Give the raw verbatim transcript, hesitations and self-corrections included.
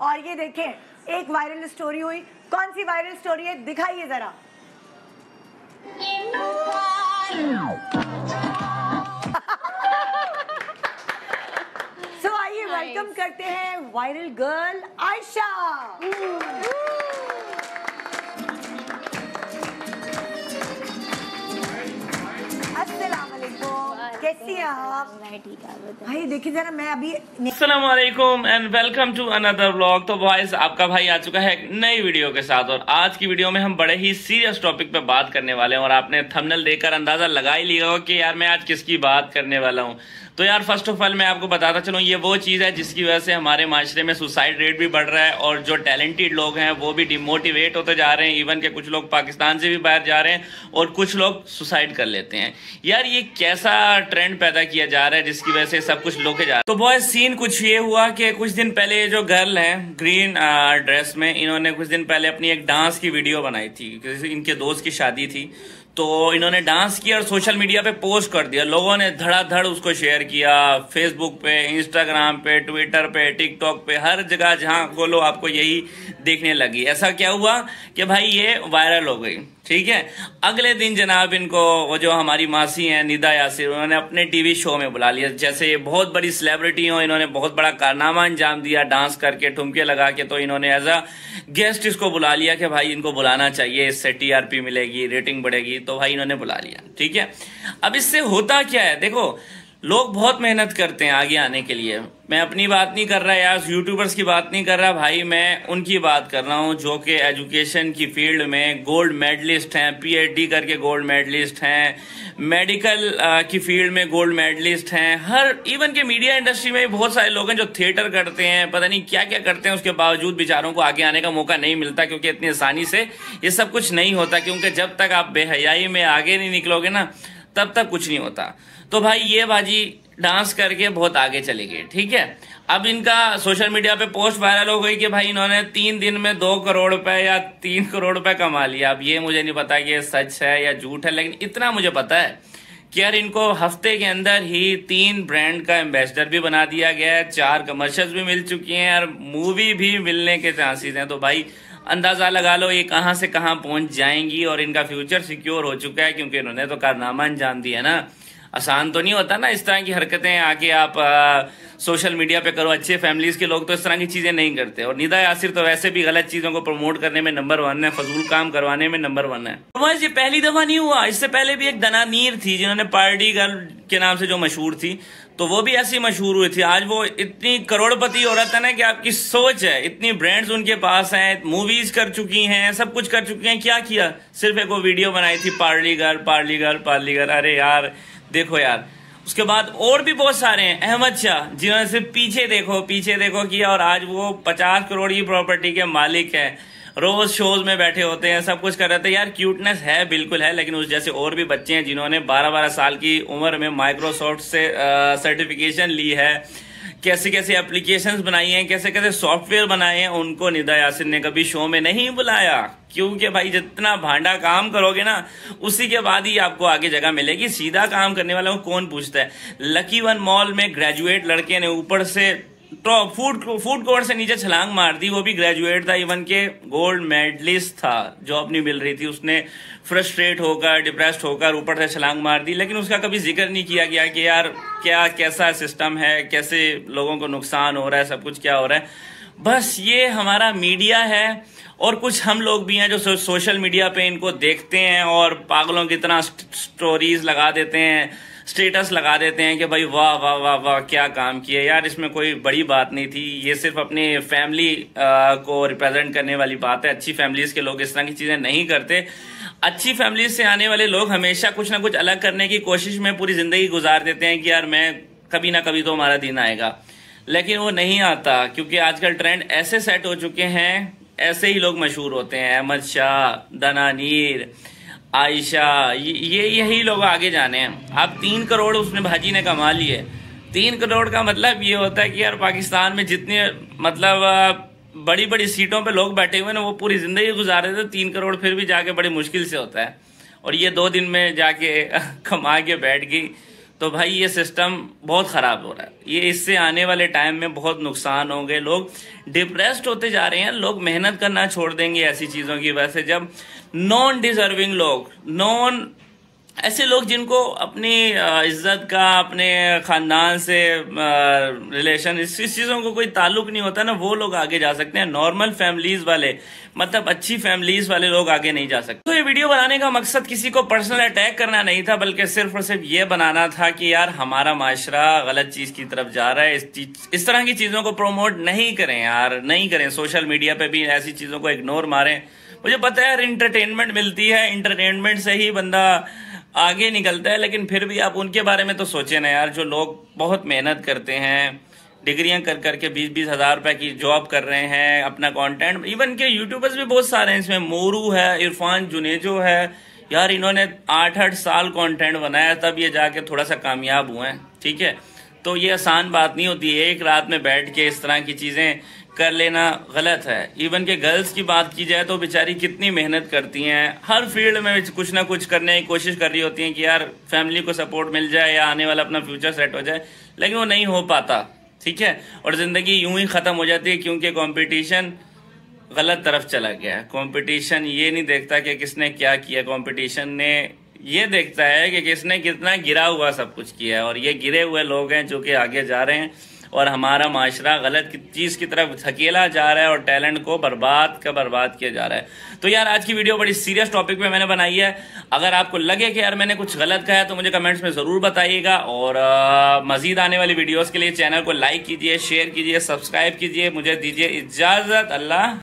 और ये देखें, एक वायरल स्टोरी हुई। कौन सी वायरल स्टोरी है, दिखाइए जरा। सो आइए वेलकम करते हैं वायरल गर्ल आयशा। कैसी हैं आप? मैं ठीक है भाई देखिए जरा, मैं अभी अस्सलाम वालेकुम and welcome to another vlog. तो बॉयज, आपका भाई आ चुका है एक नई वीडियो के साथ और आज की वीडियो में हम बड़े ही सीरियस टॉपिक पे बात करने वाले हैं और आपने थंबनेल देखकर अंदाजा लगा ही लिया होगा कि यार मैं आज किसकी बात करने वाला हूँ। तो यार फर्स्ट ऑफ ऑल मैं आपको बताता चलूँ, ये वो चीज़ है जिसकी वजह से हमारे माशरे में सुसाइड रेट भी बढ़ रहा है और जो टैलेंटेड लोग हैं वो भी डिमोटिवेट होते जा रहे हैं। इवन के कुछ लोग पाकिस्तान से भी बाहर जा रहे हैं और कुछ लोग सुसाइड कर लेते हैं। यार ये कैसा ट्रेंड पैदा किया जा रहा है जिसकी वजह से सब कुछ लोग जा रहे हैं। तो बॉयज सीन कुछ ये हुआ कि कुछ दिन पहले ये जो गर्ल है ग्रीन ड्रेस में, इन्होंने कुछ दिन पहले अपनी एक डांस की वीडियो बनाई थी। इनके दोस्त की शादी थी तो इन्होंने डांस किया और सोशल मीडिया पे पोस्ट कर दिया। लोगों ने धड़ाधड़ उसको शेयर किया, फेसबुक पे, इंस्टाग्राम पे, ट्विटर पे, टिकटॉक पे, हर जगह जहां खोलो आपको यही देखने लगी। ऐसा क्या हुआ कि भाई ये वायरल हो गई। ठीक है, अगले दिन जनाब इनको वो जो हमारी मासी हैं निदा यासिर, उन्होंने अपने टीवी शो में बुला लिया। जैसे ये बहुत बड़ी सेलिब्रिटी हो, इन्होंने बहुत बड़ा कारनामा अंजाम दिया डांस करके, ठुमके लगा के। तो इन्होंने एज अ गेस्ट इसको बुला लिया कि भाई इनको बुलाना चाहिए, इससे टीआरपी मिलेगी, रेटिंग बढ़ेगी। तो भाई इन्होंने बुला लिया। ठीक है, अब इससे होता क्या है, देखो लोग बहुत मेहनत करते हैं आगे आने के लिए। मैं अपनी बात नहीं कर रहा यार, यूट्यूबर्स की बात नहीं कर रहा भाई, मैं उनकी बात कर रहा हूँ जो कि एजुकेशन की फील्ड में गोल्ड मेडलिस्ट हैं, पीएचडी करके गोल्ड मेडलिस्ट हैं, मेडिकल की फील्ड में गोल्ड मेडलिस्ट हैं, हर इवन के मीडिया इंडस्ट्री में बहुत सारे लोग हैं जो थिएटर करते हैं, पता नहीं क्या क्या करते हैं। उसके बावजूद बेचारों को आगे आने का मौका नहीं मिलता क्योंकि इतनी आसानी से ये सब कुछ नहीं होता। क्योंकि जब तक आप बेहयाई में आगे नहीं निकलोगे ना तब तक कुछ नहीं होता। तो भाई ये बाजी डांस करके बहुत आगे चली गई। ठीक है, अब इनका सोशल मीडिया पे पोस्ट वायरल हो गई कि भाई इन्होंने तीन दिन में दो करोड़ रुपए या तीन करोड़ रुपए कमा लिया। अब ये मुझे नहीं पता कि ये सच है या झूठ है, लेकिन इतना मुझे पता है कि यार इनको हफ्ते के अंदर ही तीन ब्रांड का एम्बेसडर भी बना दिया गया है, चार कमर्शियल्स भी मिल चुकी हैं और मूवी भी मिलने के चांसेस हैं। तो भाई अंदाजा लगा लो ये कहां से कहां पहुंच जाएंगी और इनका फ्यूचर सिक्योर हो चुका है क्योंकि इन्होंने तो कारनामा अंजाम दिया ना। आसान तो नहीं होता ना इस तरह की हरकतें आके आप आ, सोशल मीडिया पे करो। अच्छे फैमिलीज के लोग तो इस तरह की चीजें नहीं करते और निदा यासिर तो वैसे भी गलत चीजों को प्रमोट करने में नंबर वन है, फजूल काम करवाने में नंबर वन है। तो ये पहली दफा नहीं हुआ, इससे पहले भी एक दनानीर थी जिन्होंने पार्टी गर्ल के नाम से जो मशहूर थी, तो वो भी ऐसी मशहूर हुई थी। आज वो इतनी करोड़पति औरत है ना कि आपकी सोच है, इतनी ब्रांड्स उनके पास हैं, मूवीज कर चुकी हैं, सब कुछ कर चुकी हैं। क्या किया, सिर्फ एक वो वीडियो बनाई थी party girl party girl party girl. अरे यार देखो यार, उसके बाद और भी बहुत सारे हैं। अहमद शाह जिन्होंने सिर्फ पीछे देखो पीछे देखो किया और आज वो पचास करोड़ की प्रॉपर्टी के मालिक है, रोज शोज में बैठे होते हैं, सब कुछ कर रहे थे। यार क्यूटनेस है बिल्कुल है, लेकिन उस जैसे और भी बच्चे हैं जिन्होंने बारह बारह साल की उम्र में माइक्रोसॉफ्ट से सर्टिफिकेशन ली है, कैसे कैसे एप्लीकेशंस बनाई हैं, कैसे कैसे सॉफ्टवेयर बनाए हैं, उनको निदा यासिर ने कभी शो में नहीं बुलाया। क्योंकि भाई जितना भांडा काम करोगे ना उसी के बाद ही आपको आगे जगह मिलेगी। सीधा काम करने वाला को कौन पूछता है। लकी वन मॉल में ग्रेजुएट लड़के ने ऊपर से तो फूड फूड कोर्ट से नीचे छलांग मार दी, वो भी ग्रेजुएट था, इवन के गोल्ड मेडलिस्ट था, जॉब नहीं मिल रही थी, उसने फ्रस्ट्रेट होकर डिप्रेस्ड होकर ऊपर से छलांग मार दी। लेकिन उसका कभी जिक्र नहीं किया गया कि यार क्या कैसा सिस्टम है, कैसे लोगों को नुकसान हो रहा है, सब कुछ क्या हो रहा है। बस ये हमारा मीडिया है और कुछ हम लोग भी हैं जो सो, सोशल मीडिया पे इनको देखते हैं और पागलों की तरह स्टोरीज लगा देते हैं, स्टेटस लगा देते हैं कि भाई वाह वाह वाह वाह क्या काम किए। यार इसमें कोई बड़ी बात नहीं थी, ये सिर्फ अपने फैमिली को रिप्रेजेंट करने वाली बात है। अच्छी फैमिलीज के लोग इस तरह की चीजें नहीं करते। अच्छी फैमिलीज से आने वाले लोग हमेशा कुछ ना कुछ अलग करने की कोशिश में पूरी जिंदगी गुजार देते हैं कि यार मैं कभी ना कभी तो हमारा दिन आएगा, लेकिन वो नहीं आता क्योंकि आजकल ट्रेंड ऐसे सेट हो चुके हैं, ऐसे ही लोग मशहूर होते हैं। अहमद शाह, दनानीर, आयशा, ये यही लोग आगे जाने हैं। अब तीन करोड़ उसने भाजी ने कमा लिए। तीन करोड़ का मतलब ये होता है कि यार पाकिस्तान में जितने मतलब बड़ी बड़ी सीटों पे लोग बैठे हुए ना वो पूरी जिंदगी गुजार रहे थे, तीन करोड़ फिर भी जाके बड़ी मुश्किल से होता है और ये दो दिन में जाके कमा के बैठ गई। तो भाई ये सिस्टम बहुत खराब हो रहा है। ये इससे आने वाले टाइम में बहुत नुकसान होंगे, लोग डिप्रेस्ड होते जा रहे हैं, लोग मेहनत करना छोड़ देंगे ऐसी चीजों की वजह से। जब नॉन डिजर्विंग लोग, नॉन ऐसे लोग जिनको अपनी इज्जत का, अपने खानदान से रिलेशन, इस चीजों को कोई ताल्लुक नहीं होता ना, वो लोग आगे जा सकते हैं। नॉर्मल फैमिलीज वाले, मतलब अच्छी फैमिलीज वाले लोग आगे नहीं जा सकते। तो ये वीडियो बनाने का मकसद किसी को पर्सनल अटैक करना नहीं था, बल्कि सिर्फ और सिर्फ ये बनाना था कि यार हमारा माशरा गलत चीज की तरफ जा रहा है। इस चीज इस तरह की चीजों को प्रमोट नहीं करें यार, नहीं करें। सोशल मीडिया पे भी ऐसी चीजों को इग्नोर मारें। मुझे पता है यार इंटरटेनमेंट मिलती है, इंटरटेनमेंट से ही बंदा आगे निकलता है, लेकिन फिर भी आप उनके बारे में तो सोचें ना यार, जो लोग बहुत मेहनत करते हैं, डिग्रियां कर करके बीस बीस हजार रुपए की जॉब कर रहे हैं, अपना कंटेंट, इवन के यूट्यूबर्स भी बहुत सारे हैं इसमें। मोरू है, इरफान जुनेजो है यार, इन्होंने आठ आठ साल कंटेंट बनाया तब ये जाके थोड़ा सा कामयाब हुए हैं। ठीक है, तो ये आसान बात नहीं होती है एक रात में बैठ के इस तरह की चीजें कर लेना, गलत है। इवन के गर्ल्स की बात की जाए तो बेचारी कितनी मेहनत करती हैं, हर फील्ड में कुछ ना कुछ करने की कोशिश कर रही होती हैं कि यार फैमिली को सपोर्ट मिल जाए या आने वाला अपना फ्यूचर सेट हो जाए, लेकिन वो नहीं हो पाता। ठीक है, और जिंदगी यूं ही खत्म हो जाती है क्योंकि कंपटीशन गलत तरफ चला गया है। कंपटीशन ये नहीं देखता कि किसने क्या किया, कंपटीशन ने ये देखता है कि किसने कितना गिरा हुआ सब कुछ किया है, और ये गिरे हुए लोग हैं जो कि आगे जा रहे हैं, और हमारा माशरा गलत चीज की तरफ धकेला जा रहा है और टैलेंट को बर्बाद का बर्बाद किया जा रहा है। तो यार आज की वीडियो बड़ी सीरियस टॉपिक पे मैंने बनाई है। अगर आपको लगे कि यार मैंने कुछ गलत कहा है तो मुझे कमेंट्स में जरूर बताइएगा, और मजीद आने वाली वीडियोस के लिए चैनल को लाइक कीजिए, शेयर कीजिए, सब्सक्राइब कीजिए। मुझे दीजिए इजाजत, अल्लाह।